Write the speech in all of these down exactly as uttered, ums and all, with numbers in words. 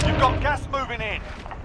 You've got gas moving in.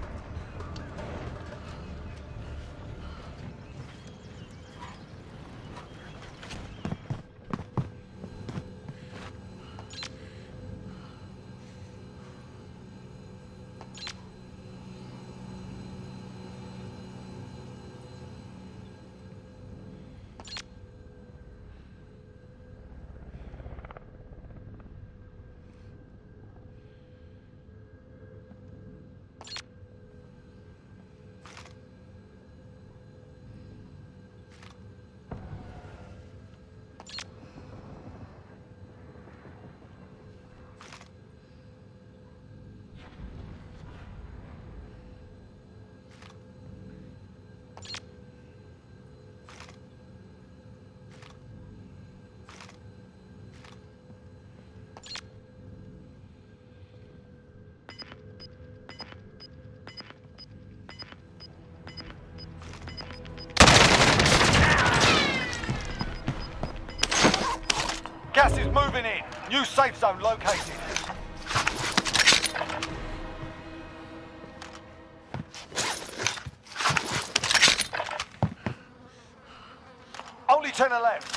Gas is moving in. New safe zone located. Only ten are left.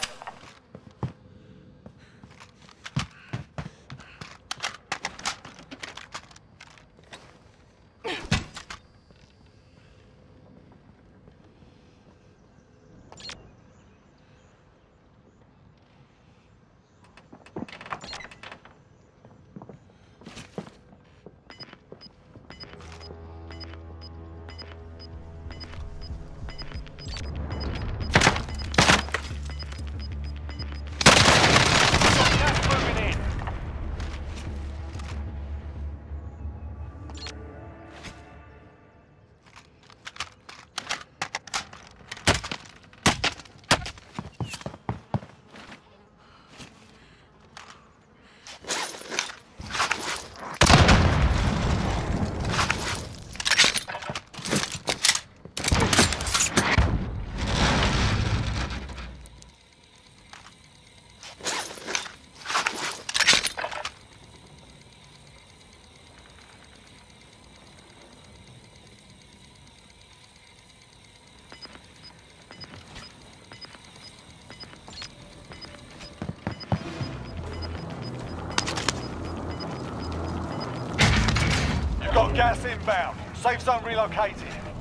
Got gas inbound. Safe zone relocated.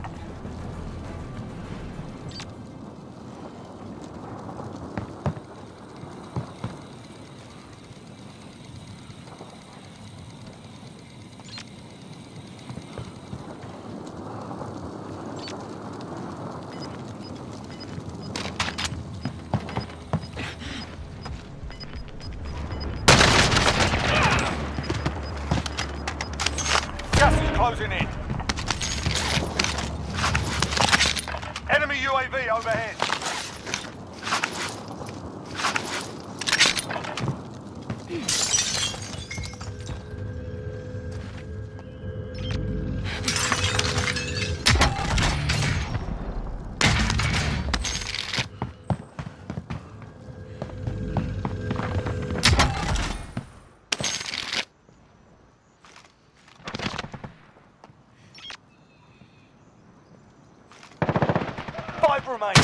Closing in. Enemy U A V overhead. Five remain.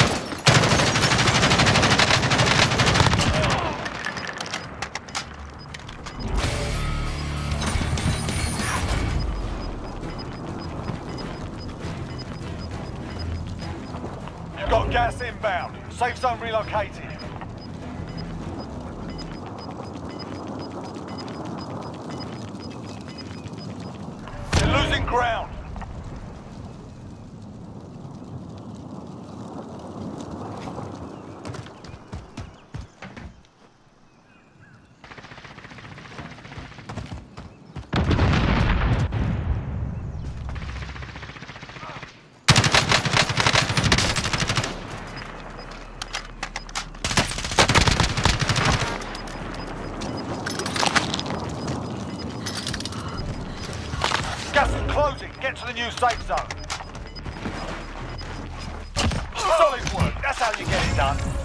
You've got gas inbound. Safe zone relocated. You're losing ground. Gas is closing. Get to the new safe zone. Solid work. That's how you get it done.